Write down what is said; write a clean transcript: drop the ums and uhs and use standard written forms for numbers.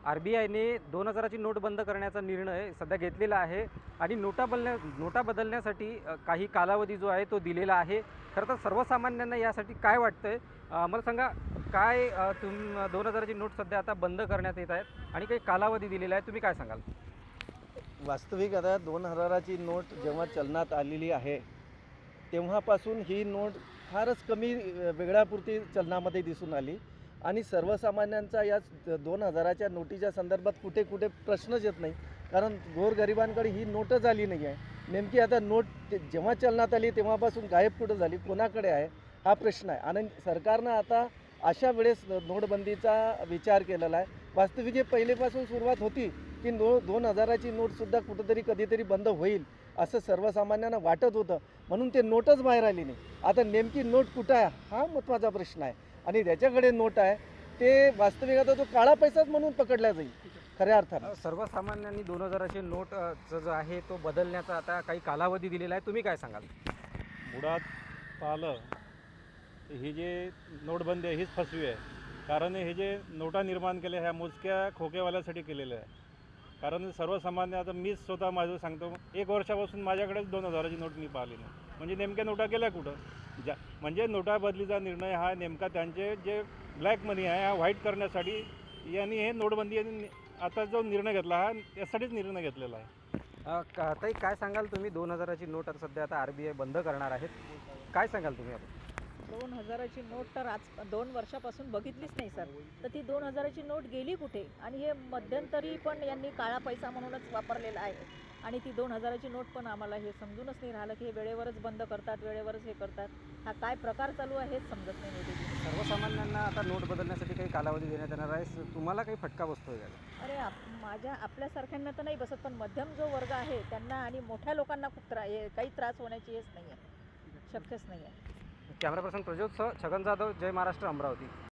आर-बी-आयने 2000ची note बंद करण्याचा निर्णय सध्या घेतलेला आहे आणि नोटा बदलण्यासाठी काही कालावधी जो आहे तो दिलेला आहे। खरं तर सर्वसामान्यांना यासाठी काय वाटतंय मला सांगा, काय 2000ची नोट सध्या आता बंद करण्यात येत आहेत आणि काही कालावधी दिलेला आहे, तुम्ही काय सांगाल? वास्तविक आता 2000ची नोट जेव्हा चलनात आलेली आहे तेव्हापासून ही नोट फारच कमी वेळापुरती चलनामध्ये दिसून आली आणि सर्वसामान्यांचा या 2000च्या नोटीच्या संदर्भात कुठे कुठे प्रश्नच येत नाही, कारण गोरगरिबांकडे ही नोटच आली नाही आहे। नेमकी आता नोट जेव्हा चलनात आली तेव्हापासून गायब कुठं झाली, कोणाकडे आहे हा प्रश्न आहे। आणि सरकारनं आता अशा वेळेस नोटबंदीचा विचार केलेला आहे। वास्तविक हे पहिलेपासून सुरुवात होती की 2000ची नोटसुद्धा कुठंतरी कधीतरी बंद होईल असं सर्वसामान्यांना वाटत होतं, म्हणून ते नोटच बाहेर आली नाही। आता नेमकी नोट कुठं आहे हा महत्त्वाचा प्रश्न आहे आणि ज्याच्याकडे नोट आहे ते वास्तविक आता तो काळा पैसाच म्हणून पकडला जाईल खऱ्या अर्थानं। सर्वसामान्यांनी 2000ची नोट जो आहे तो बदलण्याचा आता काही कालावधी दिलेला आहे, तुम्ही काय सांगाल? मुळात पाहिलं ही जे नोटबंदी आहे हीच फसवी आहे, कारण हे जे नोटा निर्माण केल्या ह्या मोजक्या खोकेवाल्यासाठी केलेलं आहे। कारण सर्वसामान्य आता मीच स्वतः माझं सांगतो, 1 वर्षापासून माझ्याकडेच 2000ची नोट मी पाहिली नाही, म्हणजे नेमक्या नोटा गेल्या कुठं? म्हणजे नोटा बदलीचा निर्णय हा नेमका त्यांचे जे ब्लॅक मनी आहे हा व्हाईट करण्यासाठी यांनी हे नोटबंदी आता जो निर्णय घेतला हा यासाठीच निर्णय घेतलेला आहे। ताई, काय सांगाल तुम्ही? 2000ची नोट आता सध्या आर-बी-आय बंद करणार आहेत, काय सांगाल तुम्ही? 2000ची नोट तर आज 2 वर्षापासून बघितलीच नाही सर, तर ती 2000ची नोट गेली कुठे? आणि हे मध्यंतरी पण यांनी काळा पैसा म्हणूनच वापरलेला आहे आणि ती 2000ची नोट पण आम्हाला हे समजूनच नाही राहिलं की हे वेळेवरच बंद करतात, वेळेवरच हे करतात। हा काय प्रकार चालू आहे हेच समजत नाही मोदीजी। सर्वसामान्यांना आता नोट बदलण्यासाठी काही कालावधी देण्यात येणार आहे, तुम्हाला काही फटका बसतोय का? अरे आपल्यासारख्यांना तर नाही बसत, पण मध्यम जो वर्ग आहे त्यांना आणि मोठ्या लोकांना खूप काही त्रास होण्याची हेच नाही आहे, शक्यच नाही आहे। कॅमेरा पर्सन प्रज्योत सह छगन जाधव, जय महाराष्ट्र, अमरावती।